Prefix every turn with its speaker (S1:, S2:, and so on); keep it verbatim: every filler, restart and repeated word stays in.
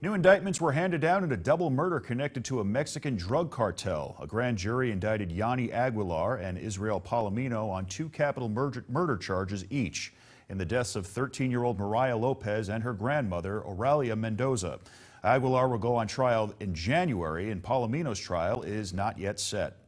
S1: New indictments were handed down in a double murder connected to a Mexican drug cartel. A grand jury indicted Yanni Aguilar and Israel Palomino on two capital murder, murder charges each in the deaths of thirteen-year-old Mariah Lopez and her grandmother, Oralia Mendoza. Aguilar will go on trial in January, and Palomino's trial is not yet set.